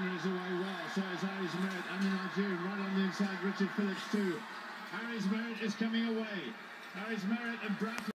is away well, so is Harry's Merritt and the Nigerian right on the inside, Richard Phillips too. Harry's Merritt is coming away. Harry's Merritt and Bradford.